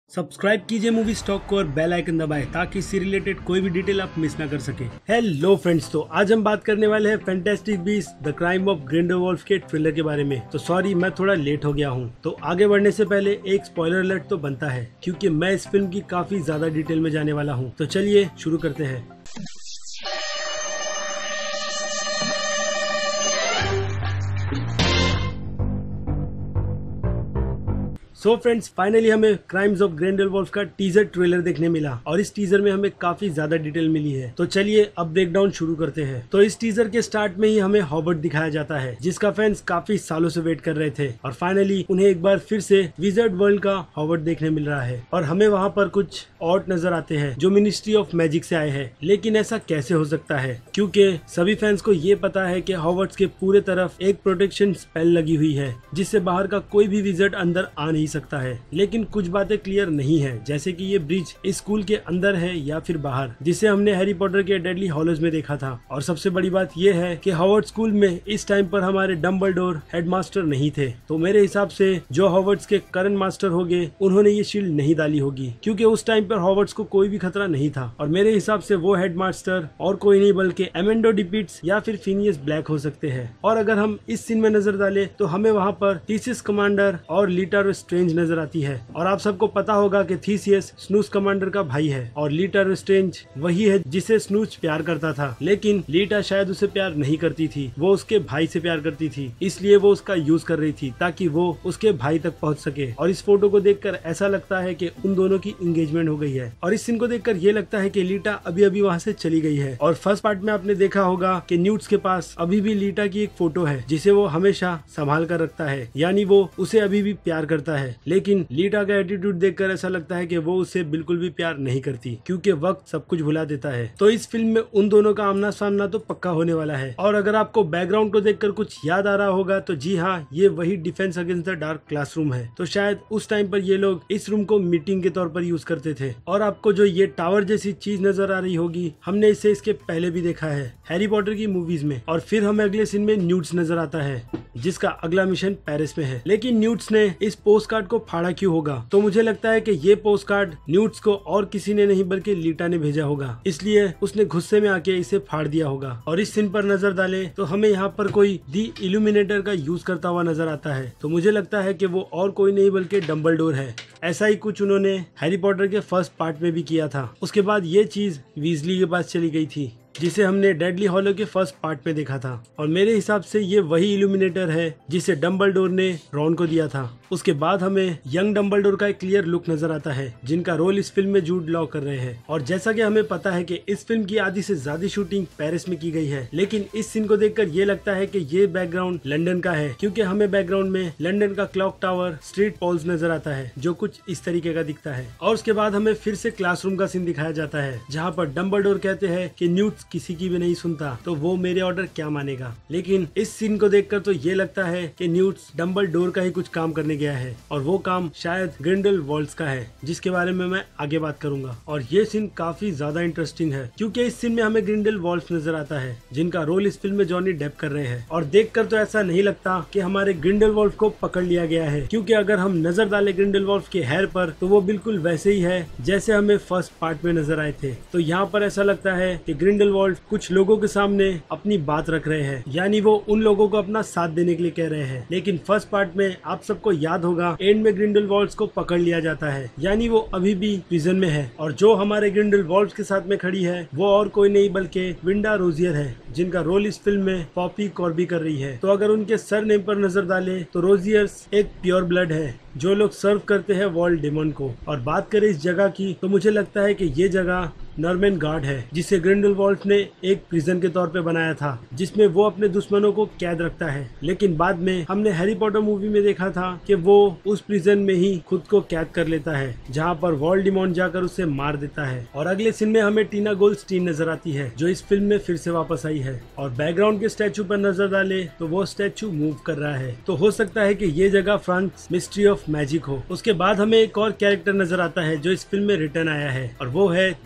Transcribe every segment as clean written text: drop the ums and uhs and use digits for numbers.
Subscribe कीजिए movie stock को और बेल आइकन दबाएं ताकि इससे रिलेटेड कोई भी डिटेल आप मिस ना कर सके। हेलो फ्रेंड्स, तो आज हम बात करने वाले हैं fantastic beast the crime of Grindelwald के ट्रेलर के बारे में। तो सॉरी, मैं थोड़ा लेट हो गया हूँ। तो आगे बढ़ने से पहले एक स्पॉइलर अलर्ट तो बनता है, क्योंकि मैं इस फिल्म की काफी ज्यादा डिटेल में जाने वाला हूँ। तो चलिए शुरू करते हैं। सो फ्रेंड्स, फाइनली हमें क्राइम्स ऑफ ग्रिंडेलवॉल्फ का टीजर ट्रेलर देखने मिला और इस टीजर में हमें काफी ज्यादा डिटेल मिली है। तो चलिए अब ब्रेकडाउन शुरू करते हैं। तो इस टीजर के स्टार्ट में ही हमें हॉवर्ड दिखाया जाता है, जिसका फैंस काफी सालों से वेट कर रहे थे और फाइनली उन्हें एक बार फिर से विजार्ड वर्ल्ड का हॉवर्ड देखने मिल रहा है। और हमें वहाँ पर कुछ ऑर्ट नजर आते हैं जो मिनिस्ट्री ऑफ मैजिक से आए हैं। लेकिन ऐसा कैसे हो सकता है, क्योंकि सभी फैंस को ये पता है कि हॉवर्ड्स के पूरे तरफ एक प्रोटेक्शन स्पेल लगी हुई है, जिससे बाहर का कोई भी विजार्ड अंदर आ नहीं सकता है। लेकिन कुछ बातें क्लियर नहीं है, जैसे कि ये ब्रिज स्कूल के अंदर है या फिर बाहर, जिसे हमने हैरी पॉटर के डेडली हॉलोज में देखा था। और सबसे बड़ी बात ये है कि हॉवर्ड स्कूल में इस टाइम पर हमारे डम्बलडोर हेडमास्टर नहीं थे। तो मेरे हिसाब से जो हॉवर्ड्स के करंट मास्टर होंगे उन्होंने ये शील्ड नहीं डाली होगी, क्योंकि उस टाइम पर हॉवर्ड्स को कोई भी खतरा नहीं था। और मेरे हिसाब से वो हेडमास्टर और कोई नहीं बल्कि एमेंडो डिपिट्स या फिर फिनियस ब्लैक हो सकते हैं। और अगर हम इस सीन में नजर डालें तो हमें वहाँ पर थीसियस कमांडर और लीटा स्ट्रेंज नजर आती है। और आप सबको पता होगा कि थीसियस स्नूज कमांडर का भाई है और लीटा स्ट्रेंज वही है जिसे स्नूज प्यार करता था। लेकिन लीटा शायद उसे प्यार नहीं करती थी, वो उसके भाई से प्यार करती थी, इसलिए वो उसका यूज कर रही थी ताकि वो उसके भाई तक पहुंच सके। और इस फोटो को देखकर ऐसा लगता है कि उन दोनों की एंगेजमेंट हो गई है। और इस सीन को देखकर ये लगता है कि लीटा अभी अभी वहाँ से चली गई है। और फर्स्ट पार्ट में आपने देखा होगा कि न्यूट्स के पास अभी भी लीटा की एक फोटो है जिसे वो हमेशा संभाल कर रखता है, यानी वो उसे अभी भी प्यार करता है। लेकिन लीटा का एटीट्यूड देखकर ऐसा लगता है कि वो उसे बिल्कुल भी प्यार नहीं करती, क्योंकि वक्त सब कुछ भुला देता है। तो इस फिल्म में उन दोनों का आमना सामना तो पक्का होने वाला है। और अगर आपको बैकग्राउंड को देखकर कुछ याद आ रहा होगा तो जी हाँ, ये वही defence against the dark classroom है। तो शायद उस टाइम पर ये लोग इस रूम को मीटिंग के तौर पर यूज करते थे। और आपको जो ये टावर जैसी चीज नजर आ रही होगी, हमने इसे इसके पहले भी देखा है हैरी पॉटर की मूवीज में। और फिर हमें अगले सीन में न्यूट्स नजर आता है, जिसका अगला मिशन पेरिस में है। लेकिन न्यूट्स ने इस पोस्ट कार्ड को फाड़ा क्यों होगा? तो मुझे लगता है कि ये पोस्ट कार्ड न्यूट्स को और किसी ने नहीं बल्कि लीटा ने भेजा होगा, इसलिए उसने गुस्से में आके इसे फाड़ दिया होगा। और इस सीन पर नजर डालें तो हमें यहाँ पर कोई दी इल्यूमिनेटर का यूज करता हुआ नजर आता है। तो मुझे लगता है कि वो और कोई नहीं बल्कि डम्बलडोर है। ऐसा ही कुछ उन्होंने हैरी पॉटर के फर्स्ट पार्ट में भी किया था। उसके बाद ये चीज वीजली के पास चली गई थी, जिसे हमने डेडली हॉलो के फर्स्ट पार्ट में देखा था। और मेरे हिसाब से ये वही इल्यूमिनेटर है जिसे डम्बलडोर ने रॉन को दिया था। उसके बाद हमें यंग डम्बलडोर का एक क्लियर लुक नजर आता है, जिनका रोल इस फिल्म में जूड लॉ कर रहे हैं। और जैसा कि हमें पता है कि इस फिल्म की आधी से ज्यादा शूटिंग पेरिस में की गई है। लेकिन इस सीन को देखकर ये लगता है कि ये बैकग्राउंड लंदन का है, क्योंकि हमें बैकग्राउंड में लंदन का क्लॉक टावर, स्ट्रीट पोल्स नजर आता है, जो कुछ इस तरीके का दिखता है। और उसके बाद हमें फिर से क्लासरूम का सीन दिखाया जाता है, जहाँ पर डम्बलडोर कहते हैं कि न्यूट्स किसी की भी नहीं सुनता, तो वो मेरे ऑर्डर क्या मानेगा। लेकिन इस सीन को देखकर तो ये लगता है कि न्यूट्स डम्बलडोर का ही कुछ काम करने गया है, और वो काम शायद ग्रिंडेलवॉल्फ का है, जिसके बारे में मैं आगे बात करूंगा। और ये सीन काफी ज्यादा इंटरेस्टिंग है, क्योंकि इस सीन में हमें ग्रिंडेलवॉल्फ नजर आता है, जिनका रोल इस फिल्म में जॉनी डेप कर रहे हैं। और देखकर तो ऐसा नहीं लगता कि हमारे ग्रिंडेलवॉल्फ को पकड़ लिया गया है, क्योंकि अगर हम नजर डालें ग्रिंडेलवॉल्फ के हेयर पर तो वो बिल्कुल वैसे ही है जैसे हमें फर्स्ट पार्ट में नजर आए थे। तो यहाँ पर ऐसा लगता है कि ग्रिंडेलवॉल्फ कुछ लोगों के सामने अपनी बात रख रहे हैं, यानी वो उन लोगों को अपना साथ देने के लिए कह रहे हैं। लेकिन फर्स्ट पार्ट में आप सबको याद होगा, एंड में ग्रिंडेलवॉल्फ को पकड़ लिया जाता है, यानी वो अभी भी प्रिजन में है। और जो हमारे ग्रिंडेलवॉल्फ के साथ में खड़ी है वो और कोई नहीं बल्कि विंडा रोजियर है, जिनका रोल इस फिल्म में पॉपी कॉर्बी कर रही है। तो अगर उनके सर नेम पर नजर डालें तो रोजियर्स एक प्योर ब्लड है, जो लोग सर्व करते हैं वॉल्ड डेमन को। और बात करें इस जगह की तो मुझे लगता है कि ये जगह नॉर्मन गार्ड है, जिसे ग्रिंडेलवॉल्फ ने एक प्रिजन के तौर पे बनाया था, जिसमें वो अपने दुश्मनों को कैद रखता है। लेकिन बाद में हमने हैरी पॉटर मूवी में देखा था कि वो उस प्रिजन में ही खुद को कैद कर लेता है, जहाँ पर वोल्डेमॉर्ट जाकर उसे मार देता है। और अगले सीन में हमें टीना गोल्डस्टीन नजर आती है, जो इस फिल्म में फिर से वापस आई है। और बैकग्राउंड के स्टैचू पर नजर डाले तो वो स्टैचू मूव कर रहा है, तो हो सकता है कि ये जगह फ्रांस मिस्ट्री ऑफ मैजिक हो। उसके बाद हमें एक और कैरेक्टर नजर आता है जो इस फिल्म में रिटर्न आया है, और वो है जेकब।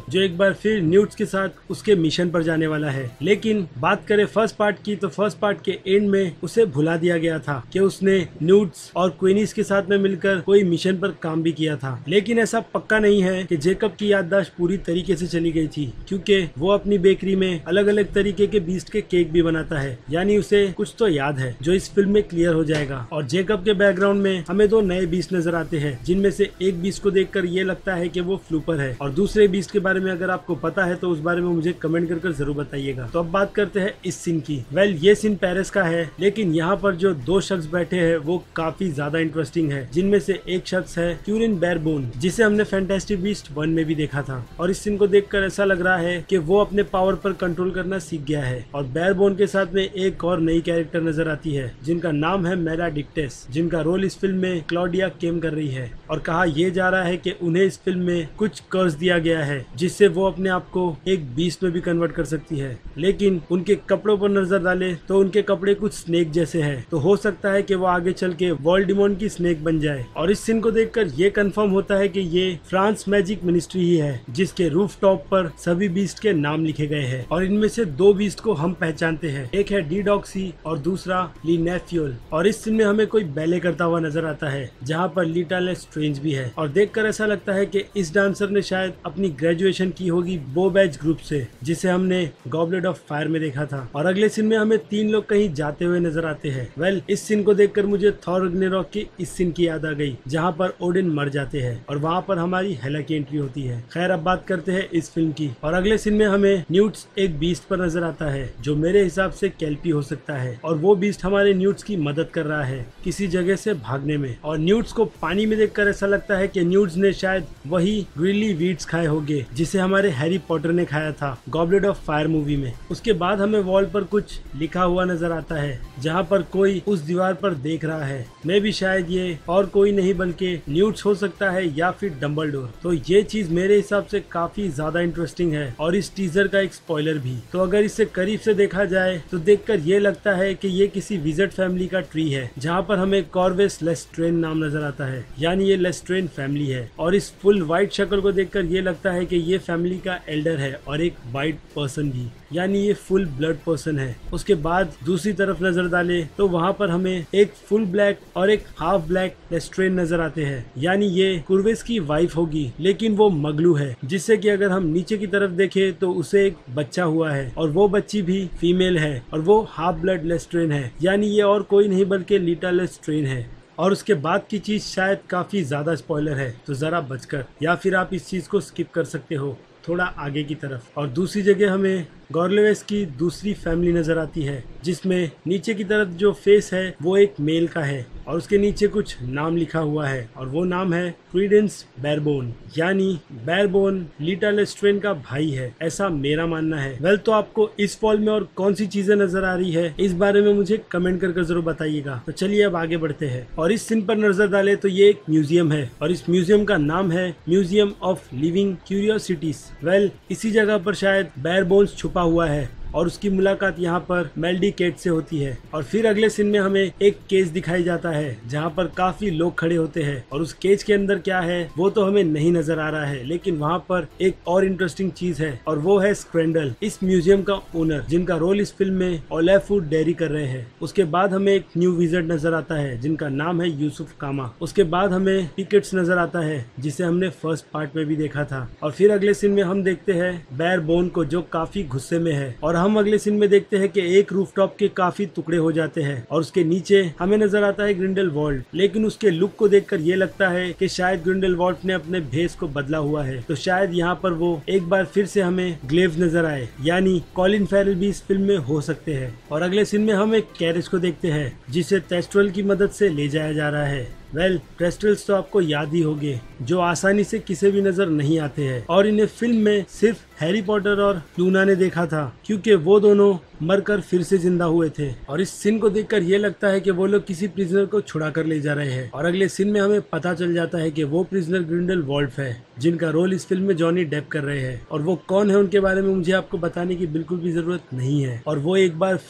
जो एक बार फिर न्यूट्स के साथ उसके मिशन पर जाने वाला है। लेकिन बात करें फर्स्ट पार्ट की, तो फर्स्ट पार्ट के एंड में उसे भुला दिया गया था कि उसने न्यूट्स और क्वीनीस के साथ में मिलकर कोई मिशन पर काम भी किया था। लेकिन ऐसा पक्का नहीं है कि जेकब की याददाश्त पूरी तरीके से चली गई थी, क्योंकि वो अपनी बेकरी में अलग अलग तरीके के बीस्ट के केक भी बनाता है, यानी उसे कुछ तो याद है जो इस फिल्म में क्लियर हो जाएगा। और जेकब के बैकग्राउंड में हमें दो नए बीस्ट नजर आते हैं, जिनमें से एक बीस्ट को देखकर ये लगता है कि वो फ्लूपर है, और दूसरे बीस्ट के बारे में अगर आपको पता है तो उस बारे में मुझे कमेंट कर जरूर बताइएगा। तो अब बात करते हैं इस सीन की। वेल, ये सीन पेरिस का है, लेकिन यहाँ पर जो दो शख्स बैठे हैं वो काफी ज्यादा इंटरेस्टिंग है, जिनमें से एक शख्स है क्यूरिन बैरबोन, जिसे हमने फैंटास्टिक बीस्ट 1 में भी देखा था। और इस सीन को देखकर ऐसा लग रहा है कि वो अपने पावर पर कंट्रोल करना सीख गया है। और बैरबोन के साथ में एक और नई कैरेक्टर नजर आती है, जिनका नाम है मेलाडिक्टेस, जिनका रोल इस फिल्म में क्लॉडिया केम कर रही है। और कहा यह जा रहा है कि उन्हें इस फिल्म में कुछ कर्ज दिया गया है, जिससे वो अपने आप को एक बीस्ट में भी कन्वर्ट कर सकती है। लेकिन उनके कपड़ों पर नजर डाले तो उनके कपड़े कुछ स्नेक जैसे हैं, तो हो सकता है कि वो आगे चल के वोल्डेमॉर्ट की स्नेक बन जाए। और इस सीन को देखकर ये कंफर्म होता है कि ये फ्रांस मैजिक मिनिस्ट्री ही है, जिसके रूफ टॉप पर सभी बीस्ट के नाम लिखे गए हैं। और इनमें से दो बीस्ट को हम पहचानते हैं, एक है डीडॉक्सी और दूसरा लीनेफ्यूल। और इस सीन में हमें कोई बैले करता हुआ नजर आता है, जहाँ पर लीटा लेस्ट्रेंज भी है। और देखकर ऐसा लगता है कि इस डांसर ने शायद अपनी ग्रेजुएशन की होगी बो बैच ग्रुप से, जिसे हमने गॉबलेट ऑफ फायर में देखा था। और अगले सीन में हमें 3 लोग कहीं जाते हुए नजर आते हैं। वेल, इस सीन को देखकर मुझे थॉर रग्नारॉक की इस सीन की याद आ गई, जहाँ पर ओडिन मर जाते हैं और वहाँ पर हमारी हेला की एंट्री होती है। खैर, अब बात करते हैं इस फिल्म की। और अगले सीन में हमें न्यूट्स एक बीस्ट पर नजर आता है, जो मेरे हिसाब से कैल्पी हो सकता है। और वो बीस्ट हमारे न्यूट्स की मदद कर रहा है किसी जगह से भागने में। और न्यूट्स को पानी में देखकर ऐसा लगता है कि न्यूट्स ने शायद वही ग्रिली वीड्स खाए होंगे जिसे हमारे हैरी पॉटर ने खाया था गॉबलेट ऑफ फायर मूवी में। उसके बाद हमें वॉल पर कुछ लिखा हुआ नजर आता है, जहाँ पर कोई उस दीवार पर देख रहा है। मैं भी शायद ये और कोई नहीं बल्कि न्यूट्स हो सकता है या फिर डम्बलडोर। तो ये चीज मेरे हिसाब से काफी ज्यादा इंटरेस्टिंग है, और इस टीजर का एक स्पॉइलर भी। तो अगर इसे करीब से देखा जाए तो देखकर ये लगता है कि ये किसी विज़र्ड फैमिली का ट्री है, जहाँ पर हमें कॉर्वेस लेस्ट्रेन नाम नजर आता है, यानी ये लेस्ट्रेन फैमिली है। और इस फुल व्हाइट शक्ल को देखकर ये लगता है कि ये फैमिली का एल्डर है और एक व्हाइट पर्सन भी, यानी ये फुल ब्लड पर्सन है। उसके बाद दूसरी तरफ नजर डाले तो वहाँ पर हमें एक फुल ब्लैक और एक हाफ ब्लैक लेस्ट्रेन नजर आते हैं, यानी ये कुर्वेस की वाइफ होगी, लेकिन वो मगलू है, जिससे कि अगर हम नीचे की तरफ देखें तो उसे एक बच्चा हुआ है, और वो बच्ची भी फीमेल है, और वो हाफ ब्लड लेस्ट्रेन है, यानी ये और कोई नहीं बल्कि लीटा लेस्ट्रेन है। और उसके बाद की चीज शायद काफी ज्यादा स्पॉइलर है, तो जरा बचकर, या फिर आप इस चीज को स्किप कर सकते हो थोड़ा आगे की तरफ। और दूसरी जगह हमें गॉर्लेवेस की दूसरी फैमिली नजर आती है, जिसमें नीचे की तरफ जो फेस है वो एक मेल का है, और उसके नीचे कुछ नाम लिखा हुआ है, और वो नाम है क्रीडेंस बैरबोन, यानी बैरबोन लीटा लेस्ट्रेन का भाई है, ऐसा मेरा मानना है। वेल, तो आपको इस फॉल में और कौन सी चीजें नजर आ रही है इस बारे में मुझे कमेंट करके जरूर बताइएगा। तो चलिए अब आगे बढ़ते हैं, और इस सीन पर नजर डाले तो ये एक म्यूजियम है, और इस म्यूजियम का नाम है museum of living curiosities. Well, इसी जगह पर शायद बैरबोन्स छुपा हुआ है, और उसकी मुलाकात यहाँ पर मेल्डिकेट से होती है। और फिर अगले सीन में हमें एक केज दिखाई जाता है, जहाँ पर काफी लोग खड़े होते हैं, और उस केज के अंदर क्या है वो तो हमें नहीं नजर आ रहा है, लेकिन वहाँ पर एक और इंटरेस्टिंग चीज है, और वो है स्क्रेंडल, इस म्यूजियम का ओनर, जिनका रोल इस फिल्म में ओलेफुड डेरी कर रहे हैं। उसके बाद हमें एक न्यू विज़र्ड नजर आता है, जिनका नाम है यूसुफ कामा। उसके बाद हमें टिकट्स नजर आता है, जिसे हमने फर्स्ट पार्ट में भी देखा था। और फिर अगले सीन में हम देखते हैं बैरबोन को, जो काफी गुस्से में है, और हम अगले सीन में देखते हैं कि एक रूफटॉप के काफी टुकड़े हो जाते हैं, और उसके नीचे हमें नजर आता है ग्रिंडेलवाल्ड। लेकिन उसके लुक को देखकर ये लगता है कि शायद ग्रिंडेलवाल्ड ने अपने भेस को बदला हुआ है, तो शायद यहाँ पर वो एक बार फिर से हमें ग्लेव्स नजर आए, यानी कॉलिन फेरल भी इस फिल्म में हो सकते हैं। और अगले सीन में हम एक कैरेज को देखते हैं, जिसे टेस्ट्रल की मदद से ले जाया जा रहा है। वेल, क्रिस्टल्स तो आपको याद ही होंगे, जो आसानी से किसी भी नजर नहीं आते हैं, और इन्हें फिल्म में सिर्फ हैरी पॉटर और लूना ने देखा था, क्योंकि वो दोनों मरकर फिर से जिंदा हुए थे। और इस सीन को देखकर ये लगता है कि वो लोग किसी प्रिजनर को छुड़ा कर ले जा रहे हैं। और अगले सीन में हमें पता चल जाता है कि वो प्रिजनर ग्रिंडेलवाल्ड है, जिनका रोल इस फिल्म में जॉनी डेप कर रहे हैं। और वो कौन है उनके बारे में मुझे आपको बताने की बिल्कुल भी जरूरत नहीं है। और वो एक बार फिर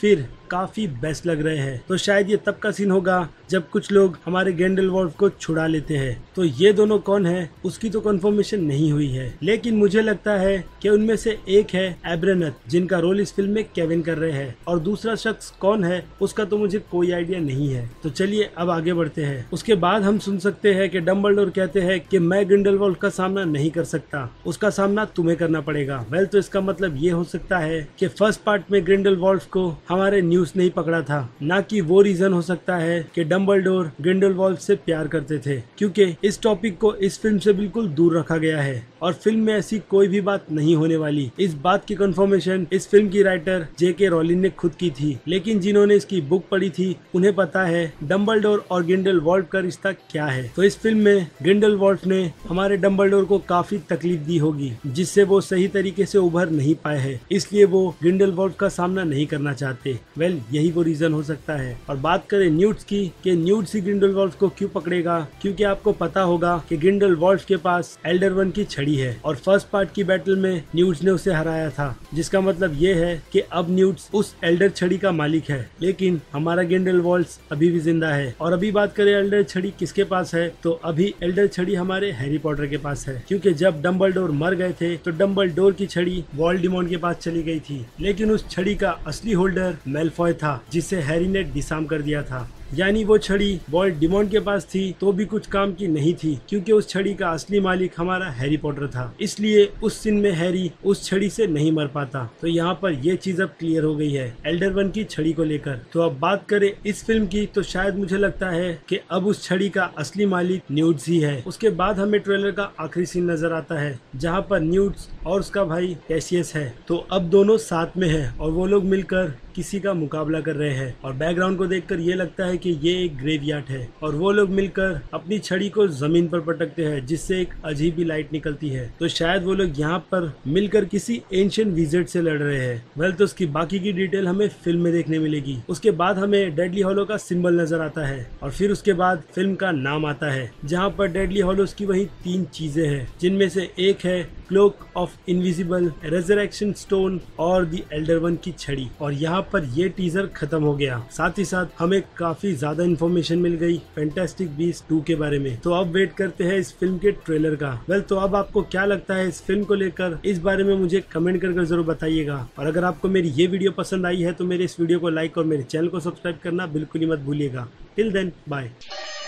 काफी बेस्ट लग रहे हैं। तो शायद ये तब का सीन होगा जब कुछ लोग हमारे ग्रिंडेलवॉल्फ को छुड़ा लेते हैं। तो ये दोनों कौन है उसकी तो कंफर्मेशन नहीं हुई है, लेकिन मुझे लगता है कि उनमें से एक है एब्रेनथ, जिनका रोल इस फिल्म में केविन कर रहे हैं, और दूसरा शख्स कौन है उसका तो मुझे कोई आइडिया नहीं है। तो चलिए अब आगे बढ़ते हैं। उसके बाद हम सुन सकते हैं कि डंबलडोर कहते हैं कि मैं ग्रिंडेलवॉल्फ का सामना नहीं कर सकता, उसका सामना तुम्हें करना पड़ेगा। वेल, तो इसका मतलब ये हो सकता है कि फर्स्ट पार्ट में ग्रिंडेलवॉल्फ को हमारे न्यूज़ नहीं पकड़ा था, ना कि वो रीजन हो सकता है कि डंबलडोर ग्रिंडेलवॉल्फ से प्यार करते थे, क्योंकि इस टॉपिक को इस फिल्म से बिल्कुल दूर रखा गया है और फिल्म में ऐसी कोई भी बात नहीं होने वाली। इस बात की कंफर्मेशन इस फिल्म की राइटर J.K. रॉलिंग ने खुद की थी, लेकिन जिन्होंने इसकी बुक पढ़ी थी उन्हें पता है डंबलडोर और ग्रिंडेलवॉल्फ का रिश्ता क्या है। तो इस फिल्म में ग्रिंडेलवॉल्फ ने हमारे डंबलडोर को काफी तकलीफ दी होगी, जिससे वो सही तरीके से उभर नहीं पाए हैं, इसलिए वो ग्रिंडेलवॉल्फ का सामना नहीं करना चाहते। वेल, यही वो रीजन हो सकता है। और बात करें न्यूट्स की कि न्यूट्स ही ग्रिंडेलवॉल्फ को क्यों पकड़ेगा, क्योंकि आपको पता होगा कि ग्रिंडेलवॉल्फ के पास एल्डर वन की छड़ी है और फर्स्ट पार्ट की बैटल में न्यूट्स ने उसे हराया था, जिसका मतलब ये है कि अब न्यूट्स उस एल्डर छड़ी का मालिक है, लेकिन हमारा ग्रिंडेलवॉल्फ अभी भी जिंदा है। और अभी बात करें एल्डर छड़ी किसके पास है, तो अभी एल्डर छड़ी हमारे हैरी पॉटर के पास है, क्योंकि जब डंबलडोर मर गए थे तो डंबलडोर की छड़ी वोल्डेमॉर्ट के पास चली गई थी, लेकिन उस छड़ी का असली होल्डर मैलफॉय था, जिसे हैरी ने डिसआर्म कर दिया था। यानी वो छड़ी वोल्डेमॉर्ट के पास थी तो भी कुछ काम की नहीं थी, क्योंकि उस छड़ी का असली मालिक हमारा हैरी पॉटर था, इसलिए उस सीन में हैरी उस छड़ी से नहीं मर पाता। तो यहाँ पर ये चीज अब क्लियर हो गई है एल्डर वन की छड़ी को लेकर। तो अब बात करें इस फिल्म की, तो शायद मुझे लगता है कि अब उस छड़ी का असली मालिक न्यूट्स ही है। उसके बाद हमें ट्रेलर का आखिरी सीन नजर आता है जहाँ पर न्यूट्स और उसका भाई कैसियस है। तो अब दोनों साथ में है और वो लोग मिलकर किसी का मुकाबला कर रहे हैं, और बैकग्राउंड को देखकर ये लगता है कि ये एक ग्रेवयार्ड है और वो लोग मिलकर अपनी छड़ी को जमीन पर पटकते हैं, जिससे एक अजीब ही लाइट निकलती है। तो शायद वो लोग यहाँ पर मिलकर किसी एंशिएंट विज़ार्ड से लड़ रहे हैं। वेल, तो उसकी बाकी की डिटेल हमें फिल्म में देखने मिलेगी। उसके बाद हमें डेडली हॉलो का सिंबल नजर आता है और फिर उसके बाद फिल्म का नाम आता है, जहाँ पर डेडली हॉलोज की वही 3 चीजें हैं, जिनमें से एक है cloak of invisible, resurrection stone और द एल्डर वन की छड़ी। और यहाँ पर ये टीजर खत्म हो गया। साथ ही साथ हमें काफी ज्यादा इन्फॉर्मेशन मिल गई फैंटास्टिक बीस्ट 2 के बारे में। तो अब वेट करते हैं इस फिल्म के ट्रेलर का। वेल, तो अब आपको क्या लगता है इस फिल्म को लेकर, इस बारे में मुझे कमेंट करके जरूर बताइएगा। और अगर आपको मेरी ये वीडियो पसंद आई है तो मेरे इस वीडियो को लाइक और मेरे चैनल को सब्सक्राइब करना बिल्कुल ही मत भूलिएगा। Till then, bye.